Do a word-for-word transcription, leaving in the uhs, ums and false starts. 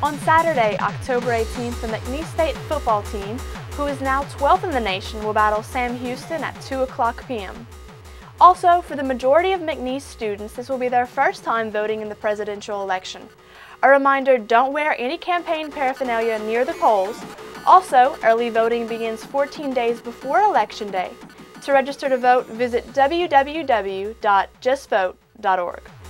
On Saturday, October eighteenth, the McNeese State football team, who is now twelfth in the nation, will battle Sam Houston at two o'clock p m Also, for the majority of McNeese students, this will be their first time voting in the presidential election. A reminder, don't wear any campaign paraphernalia near the polls. Also, early voting begins fourteen days before Election Day. To register to vote, visit w w w dot just vote dot org.